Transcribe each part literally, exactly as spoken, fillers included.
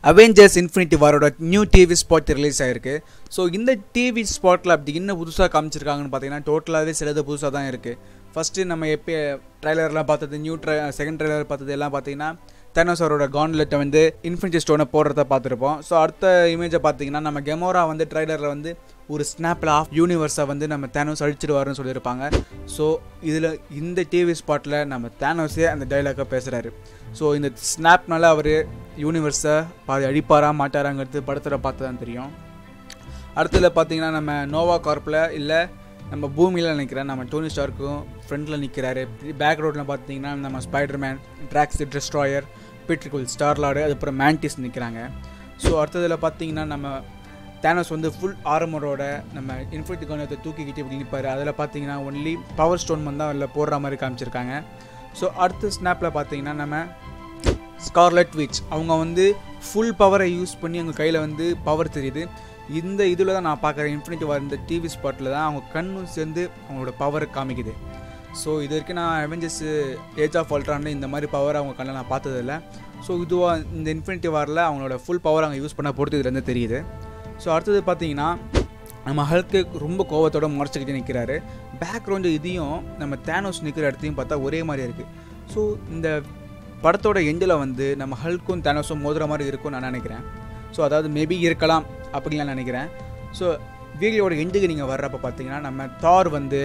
Avengers Infinity வாரோட new TV spot release ஆயிருக்கு. So இந்த டிவி ஸ்பாட்டில் அப்படி என்ன புதுசாக காமிச்சிருக்காங்கன்னு பார்த்தீங்கன்னா டோட்டலாகவே சிலது புதுசாக தான் இருக்குது. ஃபஸ்ட்டு நம்ம எப்போ ட்ரைலர்லாம் பார்த்தது, நியூ ட்ரை செகண்ட் ட்ரைலர் பார்த்தது எல்லாம் பார்த்தீங்கன்னா தேனோஸ் அவரோட கான்லெட்டை வந்து இன்ஃபினிட்டி ஸ்டோனை போடுறத பார்த்துருப்போம். ஸோ அடுத்த இமேஜை பார்த்தீங்கன்னா நம்ம கெமோரா வந்து ட்ரைலரில் வந்து ஒரு ஸ்னாப்பில் ஆஃப் யூனிவர்ஸை வந்து நம்ம தேனோஸ் அழிச்சிடுவாருன்னு சொல்லியிருப்பாங்க. ஸோ இதில் இந்த டிவி ஸ்பாட்டில் நம்ம தேனோஸே அந்த டைலாக்கை பேசுகிறாரு. ஸோ இந்த ஸ்னாப்னால அவர் யூனிவர்ஸை பாதி அழிப்பாரா மாட்டாராங்கிறது படத்தில் பார்த்து தான் தெரியும். அடுத்ததில் பார்த்தீங்கன்னா நம்ம நோவா கார்ப்பில் இல்லை நம்ம பூமியில் நினைக்கிறேன் நம்ம டோனி ஸ்டார்க்கும் ஃப்ரண்டில் நிற்கிறாரு. பேக்ரவுண்டில் பார்த்தீங்கன்னா நம்ம ஸ்பைடர்மேன், ட்ராக்ஸ் தி டிஸ்ட்ராயர், பீட்ரிகுல், ஸ்டார்லார்டு, அதுக்கப்புறம் மேண்டிஸ் நிற்கிறாங்க. ஸோ அடுத்ததில் பார்த்தீங்கன்னா நம்ம தேனோஸ் வந்து ஃபுல் ஆர்மரோட நம்ம இன்ஃபினிட்டி கன்னை தூக்கிக்கிட்டு இப்படி நிற்பார். அதில் பார்த்தீங்கன்னா ஒன்லி பவர் ஸ்டோன் வந்து அதில் போடுற மாதிரி காமிச்சிருக்காங்க. ஸோ அடுத்த ஸ்னாப்பில் பார்த்தீங்கன்னா நம்ம ஸ்கார்லெட் விட்ச் அவங்க வந்து ஃபுல் பவரை யூஸ் பண்ணி அவங்க கையில் வந்து பவர் தெரியுது. இந்த இதில் தான் நான் பார்க்குறேன் இன்ஃபினிட்டி வார் இந்த டிவி ஸ்பாட்டில் தான் அவங்க கண்ணும் சேர்ந்து அவங்களோட பவரை காமிக்குது. ஸோ இது வரைக்கும் நான் அவெஞ்சர்ஸ் ஏஜ் ஆஃப் அல்ட்ரான்னு இந்த மாதிரி பவர் அவங்க கண்ணில் நான் பார்த்ததில்ல. ஸோ இதுவாக இந்த இன்ஃபினிட்டி வாரில் அவங்களோட ஃபுல் பவர் அவங்க யூஸ் பண்ண பொறுத்து இதுலேருந்து தெரியுது. ஸோ அடுத்தது பார்த்தீங்கன்னா நம்ம ஹல்க்கு ரொம்ப கோவத்தோட முறைச்சிக்கிட்டு நிற்கிறாரு. பேக்ரவுண்டு இதையும் நம்ம தேனோஸ் நிற்கிற இடத்தையும் பார்த்தா ஒரே மாதிரி இருக்குது. ஸோ இந்த படத்தோட எண்டில் வந்து நம்ம ஹல்க்கும் தேனோஸும் மோதுற மாதிரி இருக்கும்னு நான் நினைக்கிறேன். ஸோ அதாவது மேபி இருக்கலாம் அப்படின்னு நான் நினைக்கிறேன். ஸோ வீடியோட எண்டுக்கு நீங்கள் வர்றப்போ பார்த்தீங்கன்னா நம்ம தார் வந்து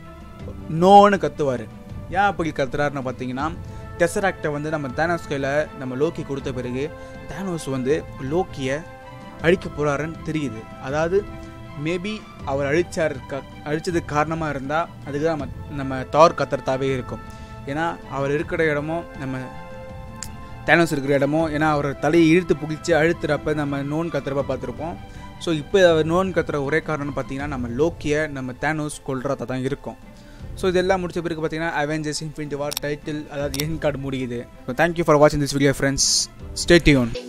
நோன்னு கத்துவார். ஏன் அப்படி கத்துறாருன்னு பார்த்தீங்கன்னா டெசராக்டை வந்து நம்ம தேனோஸ் கையில் நம்ம லோக்கி கொடுத்த பிறகு தேனோஸ் வந்து லோக்கியை அழிக்க போகிறாருன்னு தெரியுது. அதாவது மேபி அவர் அழிச்சார் க அழிச்சதுக்கு காரணமாக இருந்தால் அதுக்கு தான் நம்ம நம்ம தார் கத்துறதாவே இருக்கும். ஏன்னா அவர் இருக்கிற இடமும் நம்ம தேனோஸ் இருக்கிற இடமும் ஏன்னா அவர் தலையை இழுத்து புகிச்சு அழுத்துறப்ப நம்ம நோன் கத்துறப்ப பார்த்துருப்போம். ஸோ இப்போ அவர் நோன் கத்துற ஒரே காரணம்னு பார்த்தீங்கன்னா நம்ம லோக்கியை நம்ம தேனோஸ் கொள்றதா தான் இருக்கும். ஸோ இதெல்லாம் முடிச்ச பிறகு பார்த்தீங்கன்னா அவெஞ்சர்ஸ் இன்ஃபினிட்டி வார் டைட்டில் அதாவது என் கார்டு முடியுது. ஸோ தேங்க்யூ ஃபார் வாட்சிங் this video friends. Stay tune.